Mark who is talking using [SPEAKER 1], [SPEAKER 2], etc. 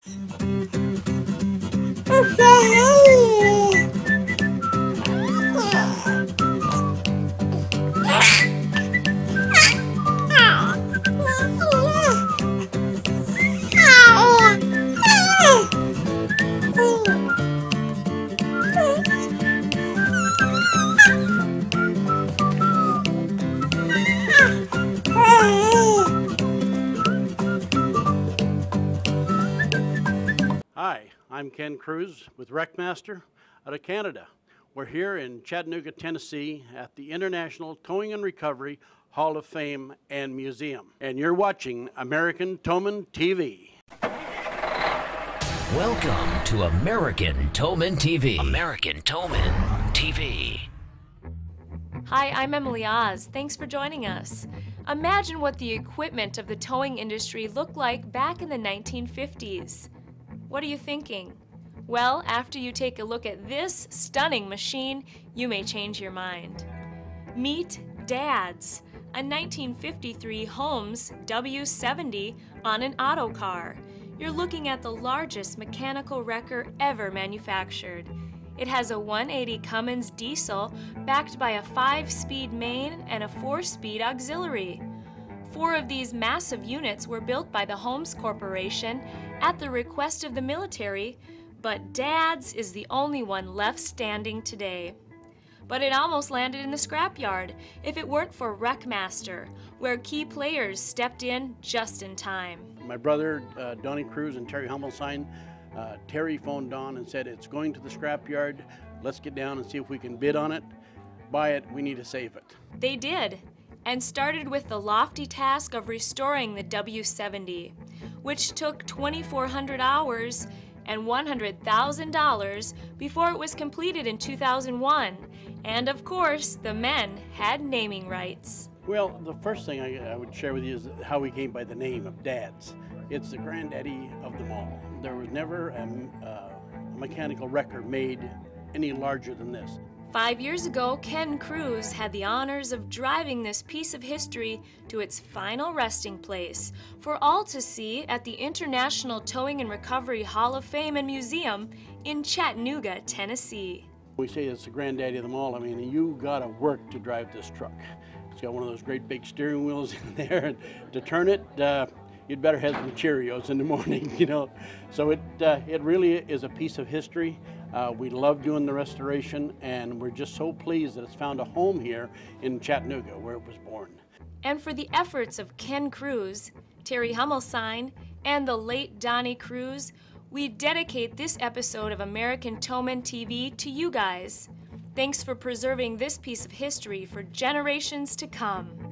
[SPEAKER 1] Hi, I'm Ken Cruz with Wreckmaster out of Canada. We're here in Chattanooga, Tennessee at the International Towing and Recovery Hall of Fame and Museum. And you're watching American Towman TV.
[SPEAKER 2] Welcome to American Towman TV. American Towman TV.
[SPEAKER 3] Hi, I'm Emily Oz. Thanks for joining us. Imagine what the equipment of the towing industry looked like back in the 1950s. What are you thinking? Well, after you take a look at this stunning machine, you may change your mind. Meet Dad's, a 1953 Holmes W70 on an autocar. You're looking at the largest mechanical wrecker ever manufactured. It has a 180 Cummins diesel backed by a 5-speed main and a 4-speed auxiliary. 4 of these massive units were built by the Holmes Corporation at the request of the military, but Dad's is the only one left standing today. But it almost landed in the scrapyard if it weren't for Wreckmaster, where key players stepped in just in time.
[SPEAKER 1] My brother, Donnie Cruz and Terry Hummelstein, Terry phoned Don and said, it's going to the scrapyard. Let's get down and see if we can bid on it. Buy it, we need to save it.
[SPEAKER 3] They did, and started with the lofty task of restoring the W70, which took 2,400 hours and $100,000 before it was completed in 2001. And of course, the men had naming rights.
[SPEAKER 1] Well, the first thing I would share with you is how we came by the name of Dad's. It's the granddaddy of them all. There was never a mechanical wrecker made any larger than this.
[SPEAKER 3] 5 years ago, Ken Cruz had the honors of driving this piece of history to its final resting place for all to see at the International Towing and Recovery Hall of Fame and Museum in Chattanooga, Tennessee.
[SPEAKER 1] We say it's the granddaddy of them all. I mean, you gotta work to drive this truck. It's got one of those great big steering wheels in there, and to turn it, you'd better have some Cheerios in the morning, you know. So it really is a piece of history. We love doing the restoration, and we're just so pleased that it's found a home here in Chattanooga, where it was born.
[SPEAKER 3] And for the efforts of Ken Cruz, Terry Hummelstein, and the late Donnie Cruz, we dedicate this episode of American Towman TV to you guys. Thanks for preserving this piece of history for generations to come.